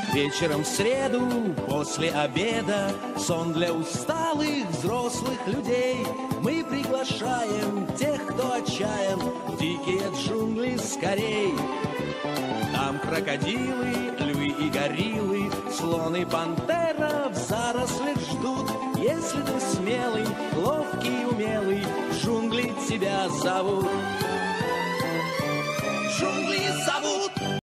Вечером в среду, после обеда, сон для усталых взрослых людей. Мы приглашаем тех, кто отчаян, в дикие джунгли скорей. Там крокодилы, львы и гориллы, слон и пантера в зарослях ждут. Если ты смелый, ловкий, умелый, джунгли тебя зовут. Джунгли зовут.